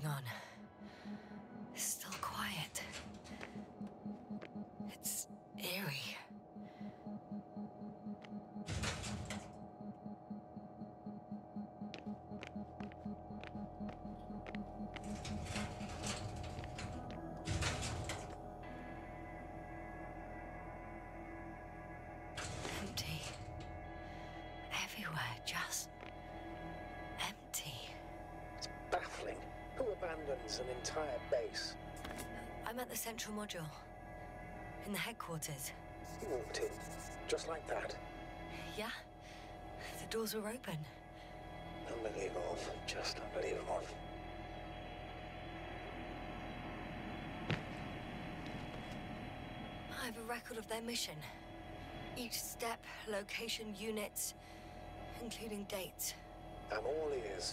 on. It's still quiet. It's eerie. Empty. Everywhere, just empty. It's baffling. Who abandons an entire base? I'm at the central module. In the headquarters. You walked in, just like that. Yeah? The doors were open. Unbelievable. Just unbelievable. I have a record of their mission. Each step, location, units, including dates. I'm all ears.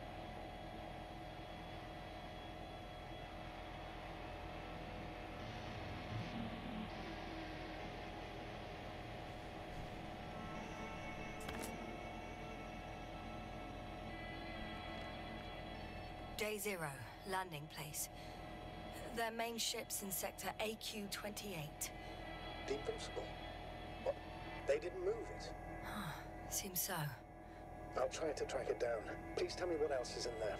Day 0, landing place. Their main ship's in sector AQ-28. The Invincible? What? They didn't move it? Seems so. I'll try to track it down. Please tell me what else is in there.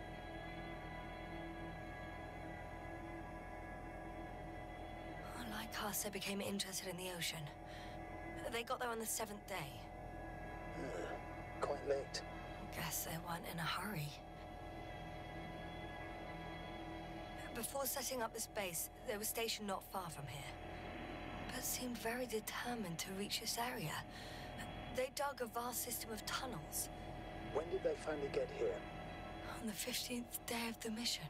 Like us, they became interested in the ocean. They got there on the 7th day. Quite late. Guess they weren't in a hurry. Before setting up this base, they were stationed not far from here, but seemed very determined to reach this area. They dug a vast system of tunnels. When did they finally get here? On the 15th day of the mission.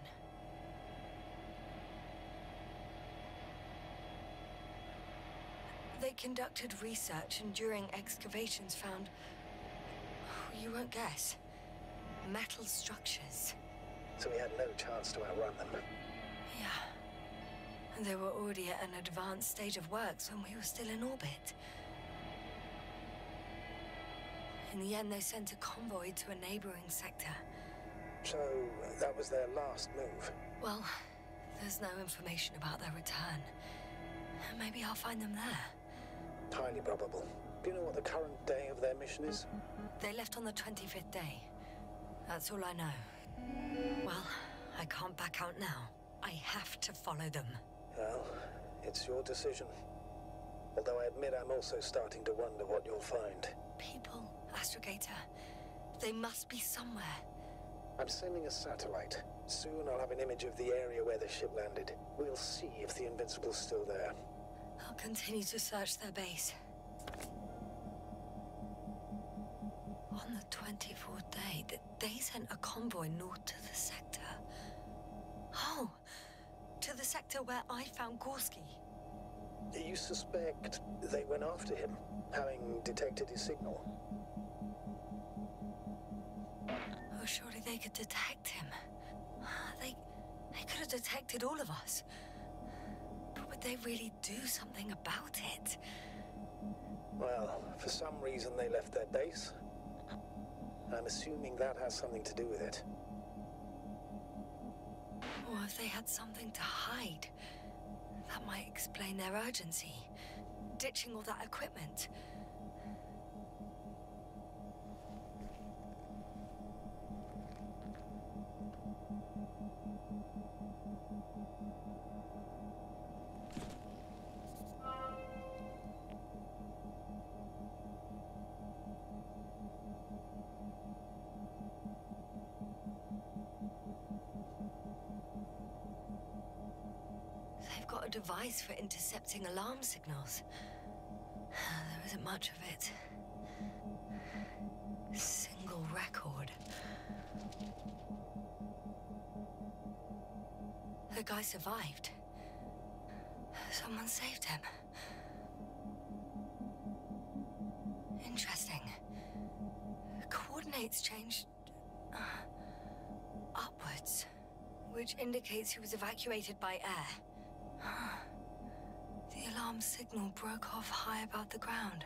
They conducted research and during excavations found, you won't guess, metal structures. So we had no chance to outrun them. Yeah. And they were already at an advanced stage of works when we were still in orbit. In the end, they sent a convoy to a neighboring sector. So that was their last move? Well, there's no information about their return. Maybe I'll find them there. Highly probable. Do you know what the current day of their mission is? They left on the 25th day. That's all I know. Well, I can't back out now. I have to follow them. Well, it's your decision. Although I admit I'm also starting to wonder what you'll find. People, Astrogator. They must be somewhere. I'm sending a satellite. Soon I'll have an image of the area where the ship landed. We'll see if the Invincible's still there. I'll continue to search their base. On the 24th day, they sent a convoy north to the sector. Oh, to the sector where I found Gorski. You suspect they went after him, having detected his signal? Oh, surely they could detect him. They could have detected all of us. But would they really do something about it? Well, for some reason they left their base. I'm assuming that has something to do with it. Or if they had something to hide, that might explain their urgency, ditching all that equipment. Got a device for intercepting alarm signals. There isn't much of it. Single record. The guy survived. Someone saved him. Interesting. Coordinates changed upwards, which indicates he was evacuated by air. The alarm signal broke off high above the ground.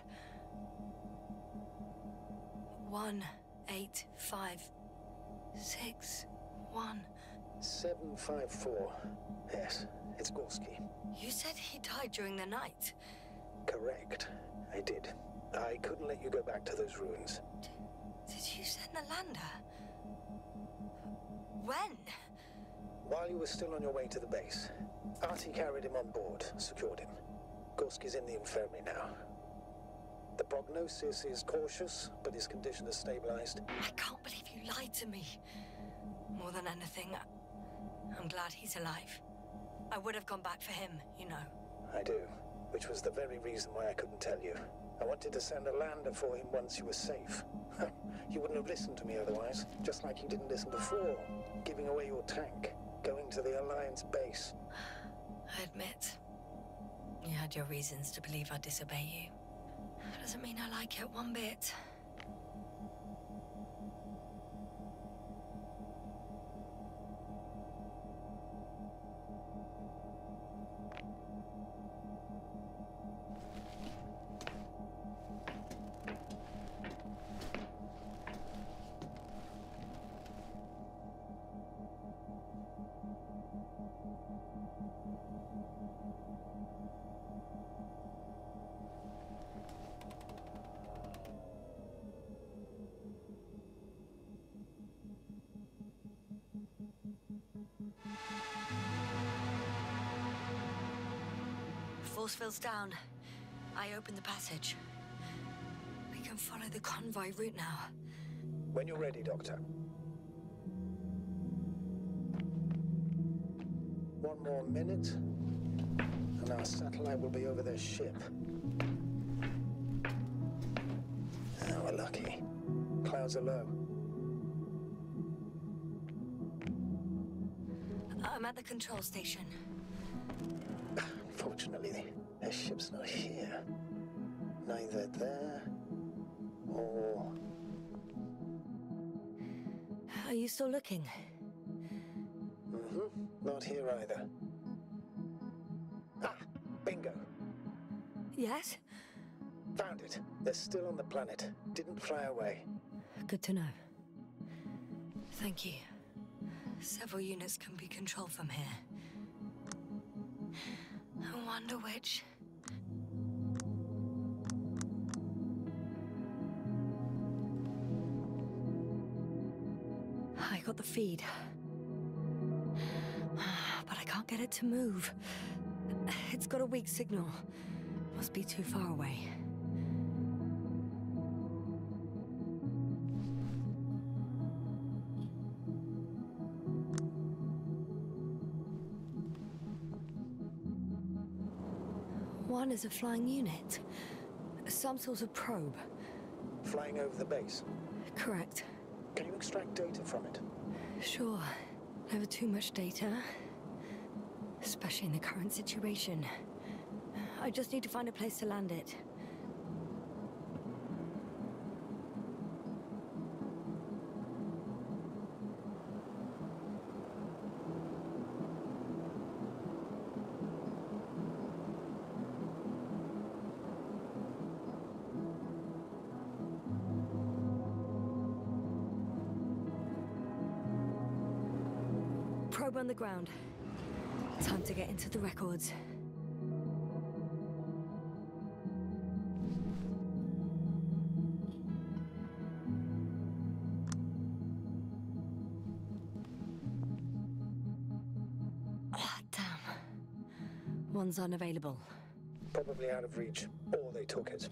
1, 8, 5, 6, 1, 754. Yes, it's Gorski. You said he died during the night. Correct. I did. I couldn't let you go back to those ruins. Did you send the lander? When? While you were still on your way to the base, Artie carried him on board, secured him. Gorski's in the infirmary now. The prognosis is cautious, but his condition has stabilized. I can't believe you lied to me. More than anything, I'm glad he's alive. I would have gone back for him, you know. I do, which was the very reason why I couldn't tell you. I wanted to send a lander for him once you were safe. You wouldn't have listened to me otherwise, just like you didn't listen before, giving away your tank, going to the Alliance base. I admit, you had your reasons to believe I'd disobey you. Doesn't mean I like it one bit. Force field's down. I opened the passage. We can follow the convoy route now. When you're ready, Doctor. One more minute, and our satellite will be over their ship. Oh, we're lucky. Clouds are low. I'm at the control station. Unfortunately, their ship's not here. Neither there or... Are you still looking? Not here either. Ah! Bingo! Yes? Found it. They're still on the planet. Didn't fly away. Good to know. Thank you. Several units can be controlled from here. I wonder which... I got the feed. But I can't get it to move. It's got a weak signal. Must be too far away. One is a flying unit. Some sort of probe. Flying over the base. Correct. Can you extract data from it? Sure. Never too much data. Especially in the current situation. I just need to find a place to land it. Probe on the ground. Time to get into the records. Ah, damn. One's unavailable. Probably out of reach, or they took it.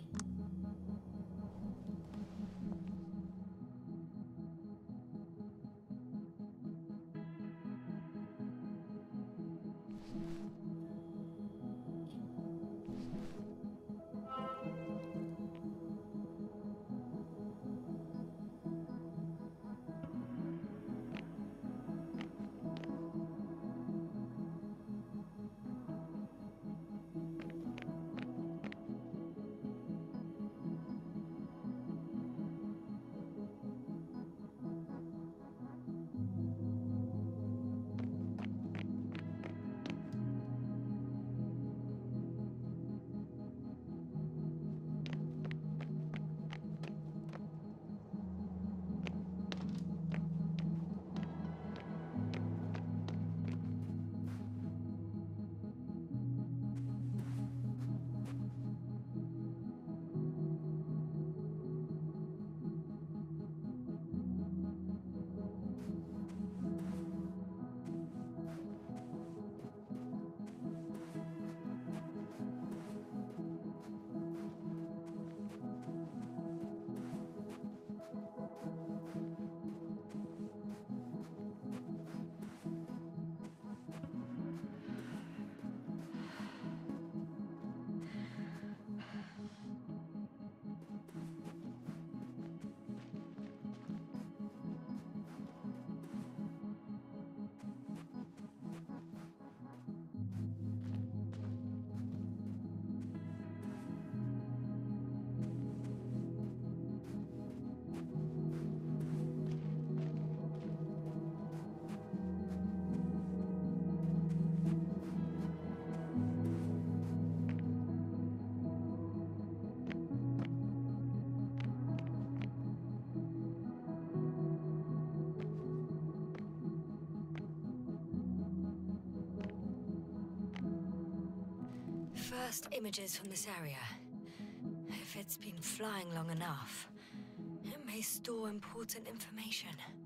First images from this area. If it's been flying long enough, it may store important information.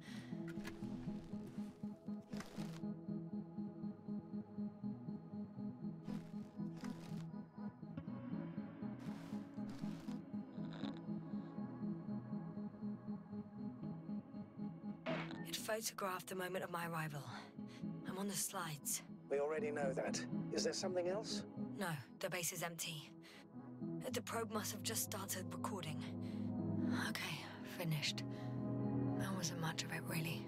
It photographed the moment of my arrival. I'm on the slides. We already know that. Is there something else? No, the base is empty. The probe must have just started recording. Okay, finished. That wasn't much of it, really.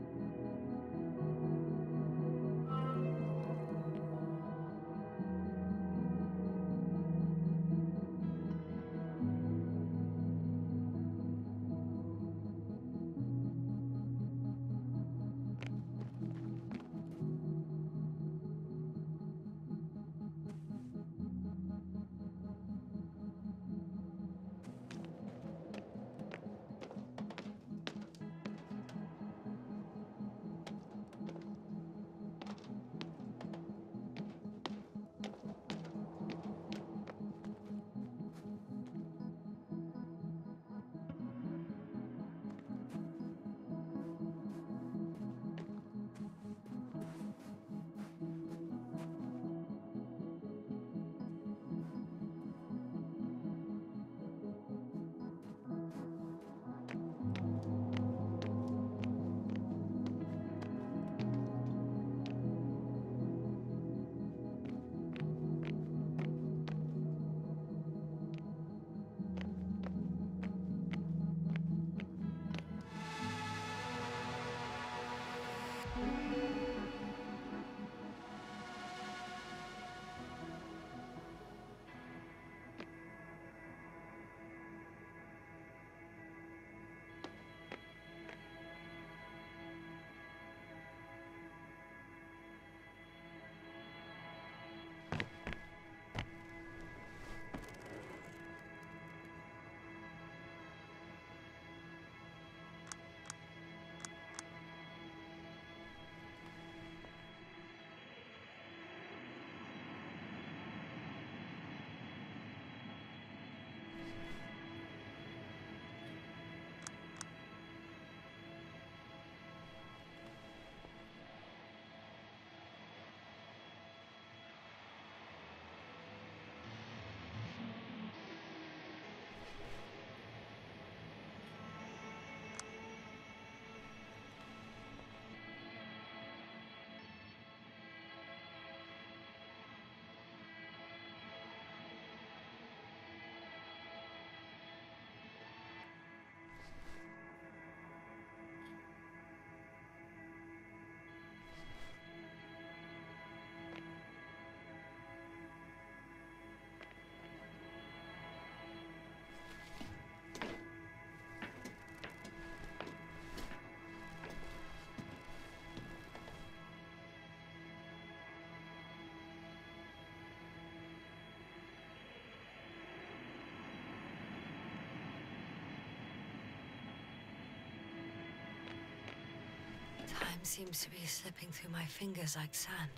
Time seems to be slipping through my fingers like sand.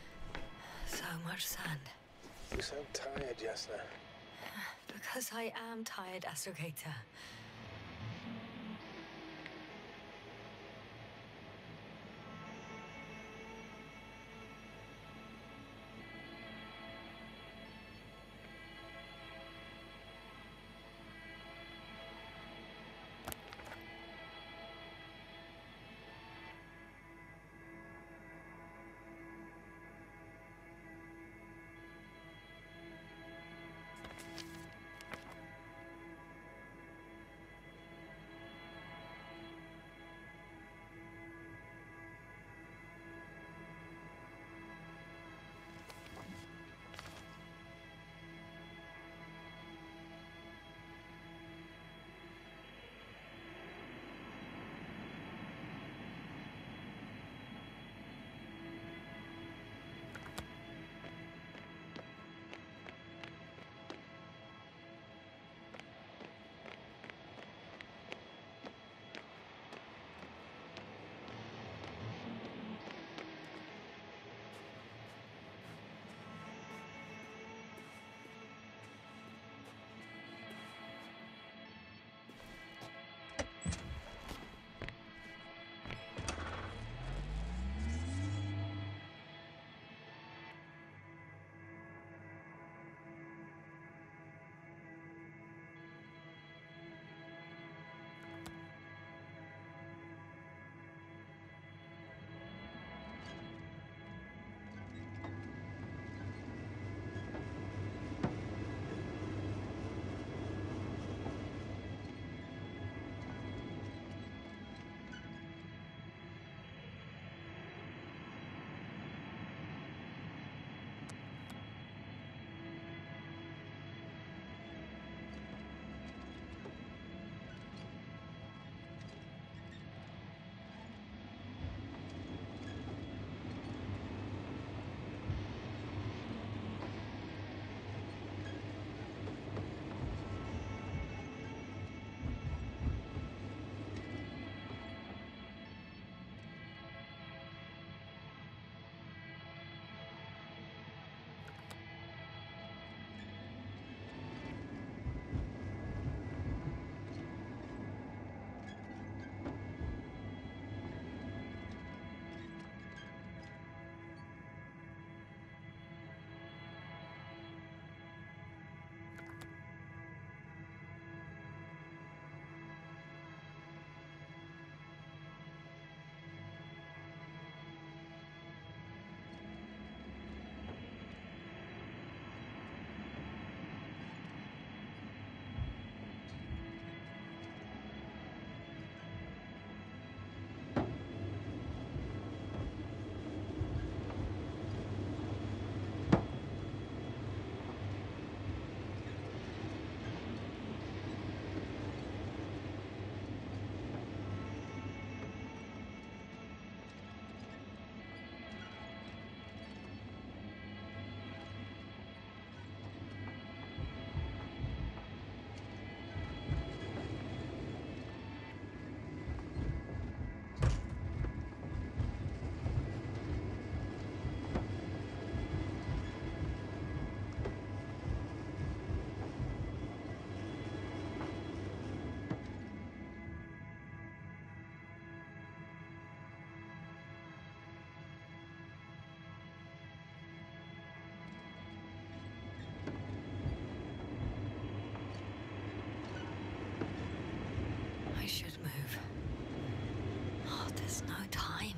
So much sand. You sound tired, Jasna. Because I am tired, Astrogator. There's no time.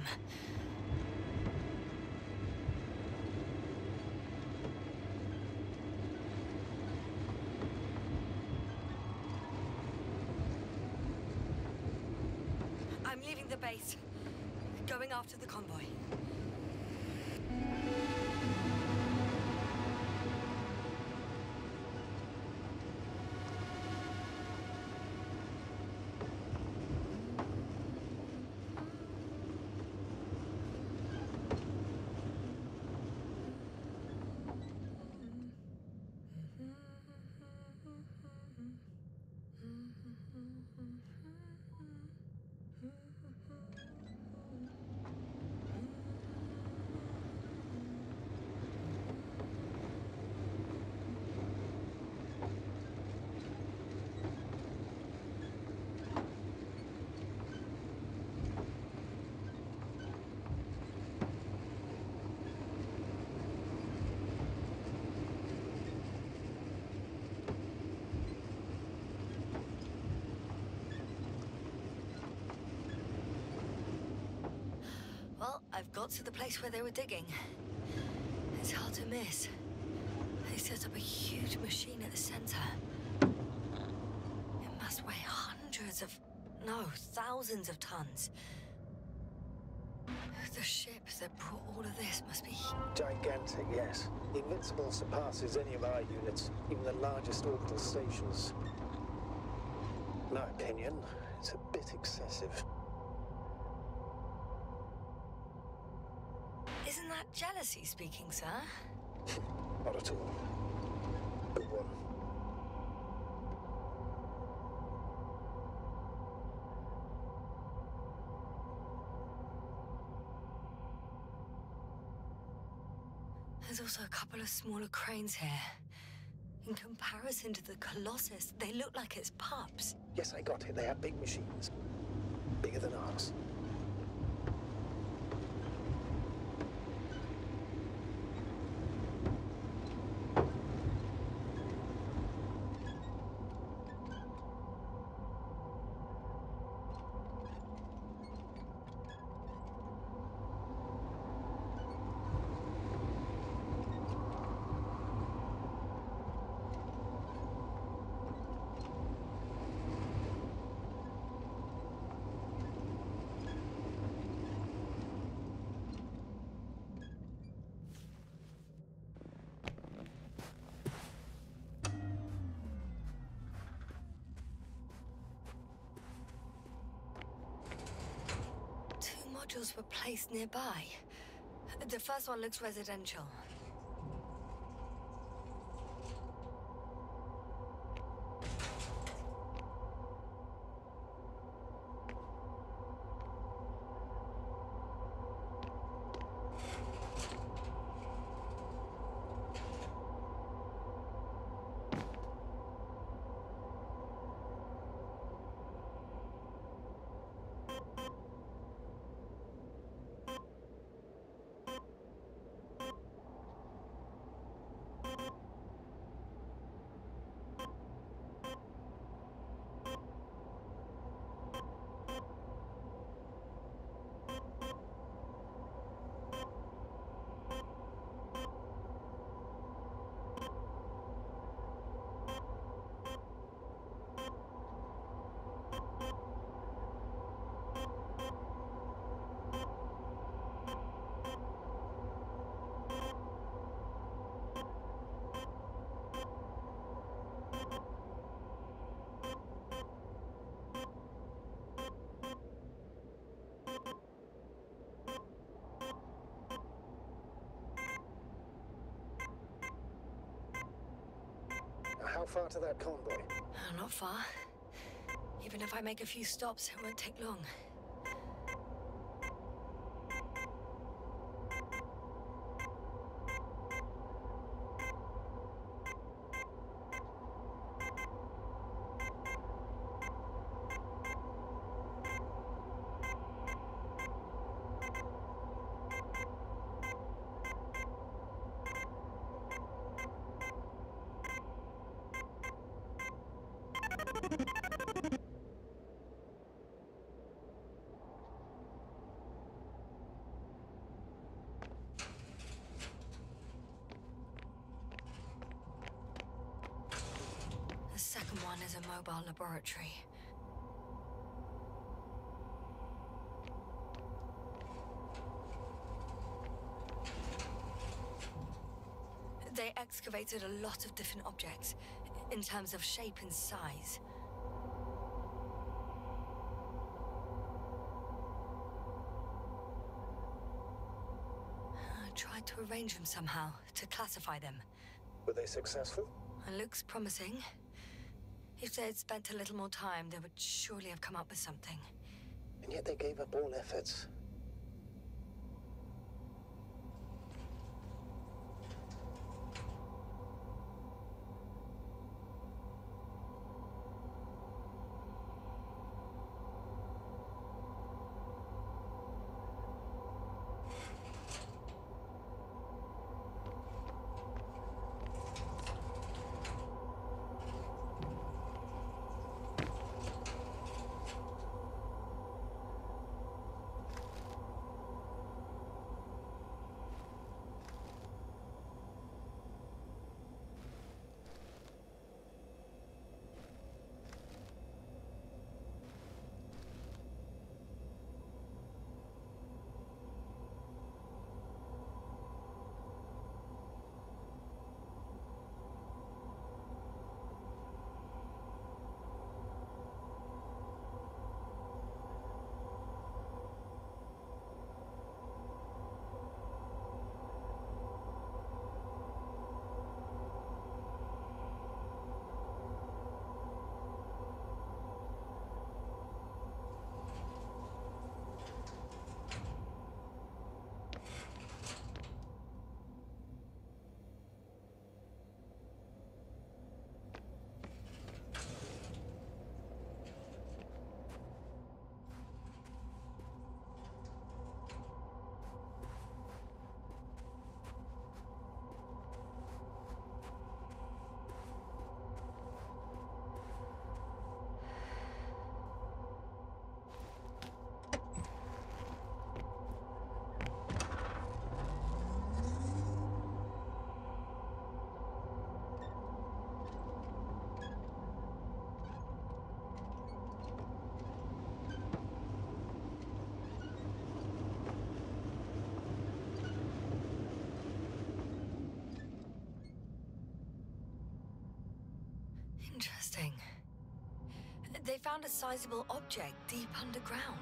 I'm leaving the base. Going after the convoy. Well, I've got to the place where they were digging. It's hard to miss. They set up a huge machine at the center. It must weigh hundreds of... no, thousands of tons. The ship that brought all of this must be... Gigantic, yes. The Invincible surpasses any of our units, even the largest orbital stations. In my opinion, it's a bit excessive. Isn't that jealousy speaking, sir? Not at all. Good one. There's also a couple of smaller cranes here. In comparison to the Colossus, they look like it's pups. Yes, I got it. They have big machines. Bigger than ours. Modules were placed nearby. The first one looks residential. How far to that convoy? Not far. Even if I make a few stops, it won't take long. bottom one is a mobile laboratory. They excavated a lot of different objects, in terms of shape and size. I tried to arrange them somehow, to classify them. Were they successful? It looks promising. If they had spent a little more time, they would surely have come up with something. And yet they gave up all efforts. Interesting. They found a sizable object deep underground.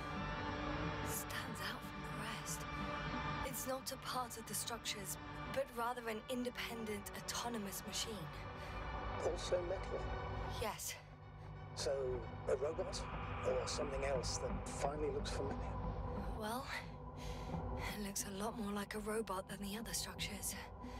Stands out from the rest. It's not a part of the structures, but rather an independent, autonomous machine. Also metal? Yes. So, a robot? Or something else that finally looks familiar? Well, it looks a lot more like a robot than the other structures.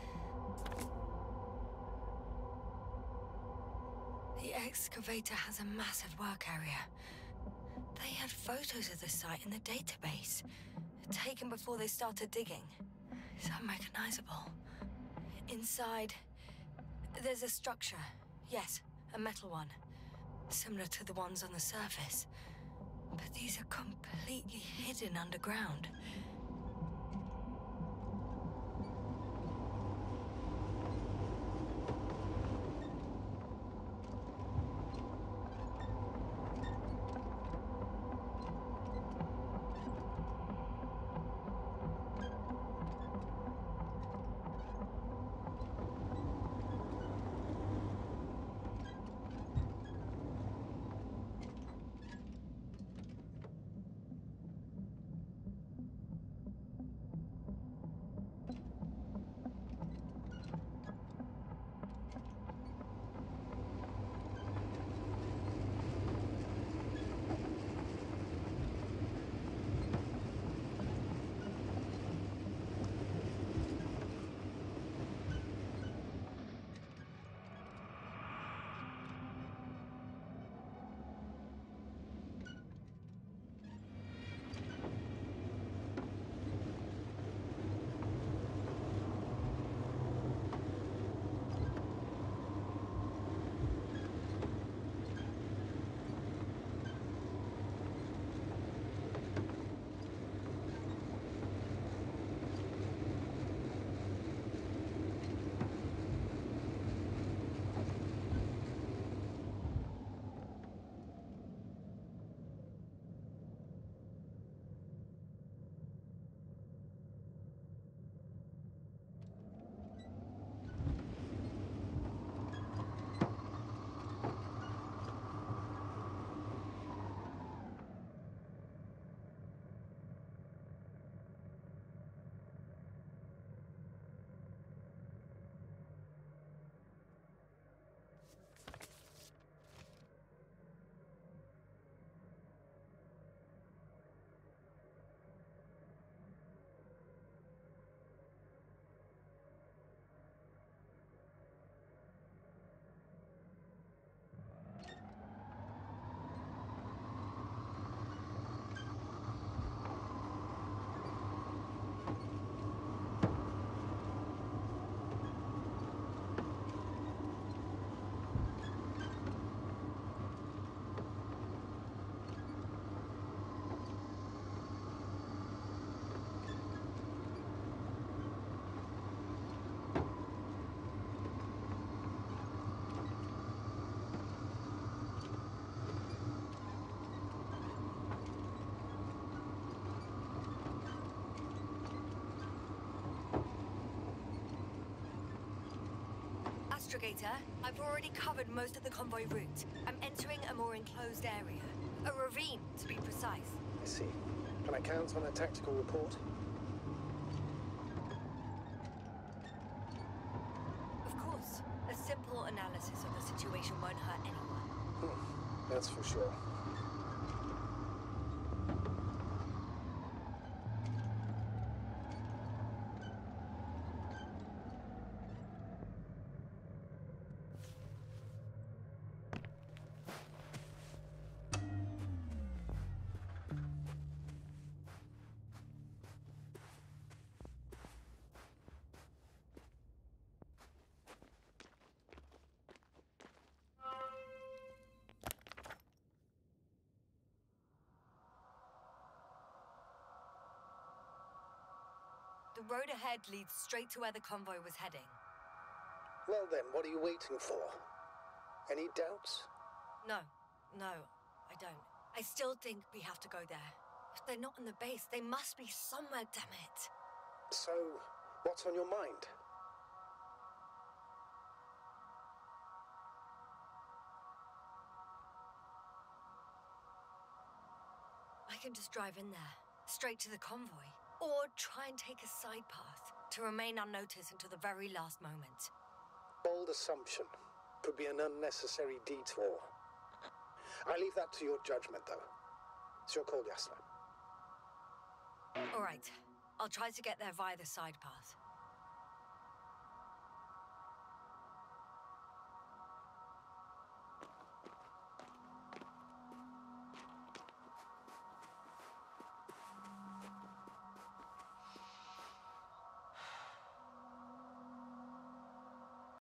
The excavator has a massive work area. They had photos of the site in the database, taken before they started digging. It's unrecognizable. Inside, there's a structure. Yes, a metal one. Similar to the ones on the surface. But these are completely hidden underground. Navigator. I've already covered most of the convoy route. I'm entering a more enclosed area. A ravine, to be precise. I see. Can I count on a tactical report? Of course. A simple analysis of the situation won't hurt anyone. That's for sure. The road ahead leads straight to where the convoy was heading. Well then, what are you waiting for? Any doubts? No, I don't. I still think we have to go there. If they're not in the base, they must be somewhere, damn it. So, what's on your mind? I can just drive in there, straight to the convoy. Or try and take a side path to remain unnoticed until the very last moment. Bold assumption. Could be an unnecessary detour. I leave that to your judgment, though. It's your call, Stanislaw. All right. I'll try to get there via the side path.